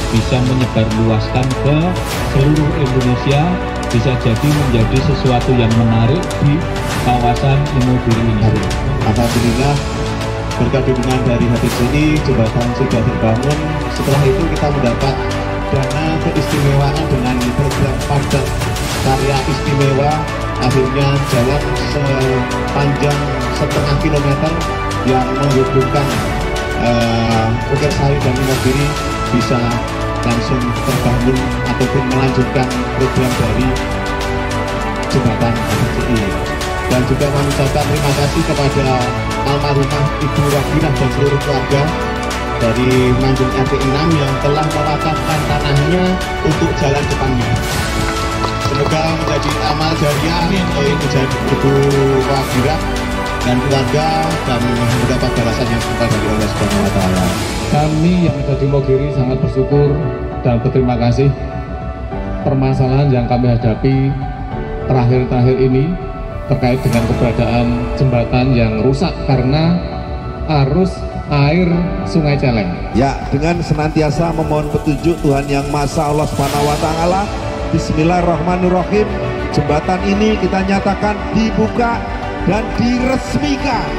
bisa menyebarluaskan ke seluruh Indonesia, bisa jadi menjadi sesuatu yang menarik di kawasan Imogiri ini. Alhamdulillah berkat dukungan dari habis ini jembatan sudah terbangun. Setelah itu kita mendapat dana keistimewaan dengan program padat karya istimewa. Akhirnya jalan sepanjang 1,5 kilometer yang menghubungkan Ukirsari dan Imogiri bisa langsung terbangun ataupun melanjutkan program dari jembatan HBCI. Dan juga mengucapkan terima kasih kepada almarhumah Ibu Waginah dan seluruh keluarga dari Manjung RT 6 yang telah mewakafkan tanahnya untuk jalan depannya. Semoga menjadi amal jariah untuk Ibu Waginah dan keluarga dan mendapat balasan yang semoga dari Allah Subhanahu wa Ta'ala. Kami yang ada di Imogiri sangat bersyukur dan berterima kasih. Permasalahan yang kami hadapi terakhir-terakhir ini terkait dengan keberadaan jembatan yang rusak karena arus air Sungai Celeng. Ya, dengan senantiasa memohon petunjuk Tuhan Yang Maha Esa Allah Subhanahu wa Ta'ala. Bismillahirrahmanirrahim. Jembatan ini kita nyatakan dibuka dan diresmikan.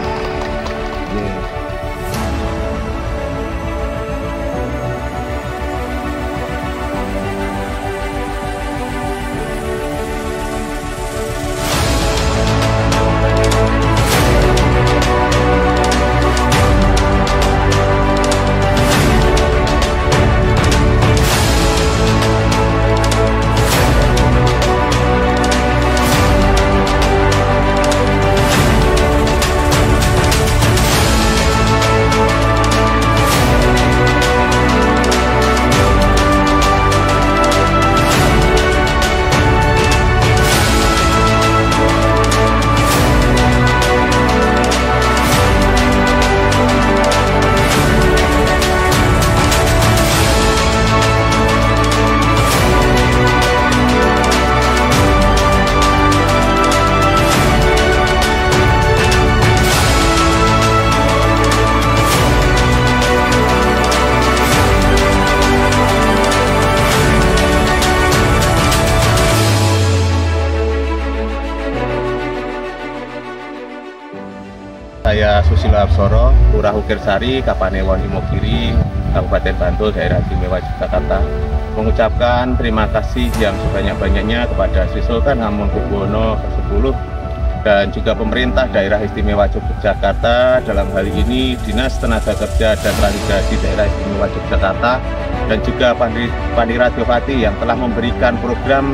Saya Susilo Absoro, Lurah Ukirsari, Kapanewon Imogiri, Kabupaten Bantul, Daerah Istimewa Yogyakarta, mengucapkan terima kasih yang sebanyak-banyaknya kepada Sri Sultan Hamengkubuwono ke-10 dan juga pemerintah Daerah Istimewa Yogyakarta, dalam hal ini Dinas Tenaga Kerja dan Transmigrasi Daerah Istimewa Yogyakarta, dan juga Pani Radiofati yang telah memberikan program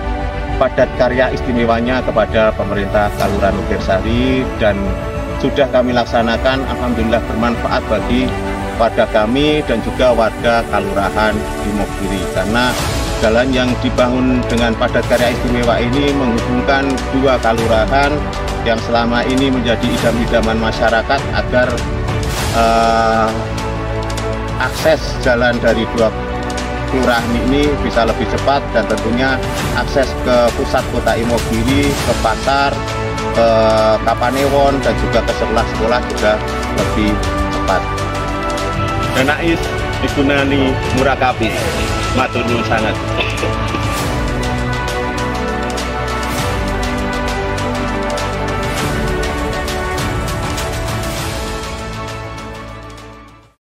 padat karya istimewanya kepada pemerintah Kelurahan Ukirsari, dan sudah kami laksanakan. Alhamdulillah bermanfaat bagi warga kami dan juga warga Kelurahan Imogiri, karena jalan yang dibangun dengan padat karya istimewa ini menghubungkan dua kelurahan yang selama ini menjadi idam-idaman masyarakat agar akses jalan dari dua kelurahan ini bisa lebih cepat, dan tentunya akses ke pusat kota Imogiri, ke pasar, ke Kapanewon, dan juga ke sekolah-sekolah juga lebih cepat. Danais digunani murakabi, matur nuwun sangat.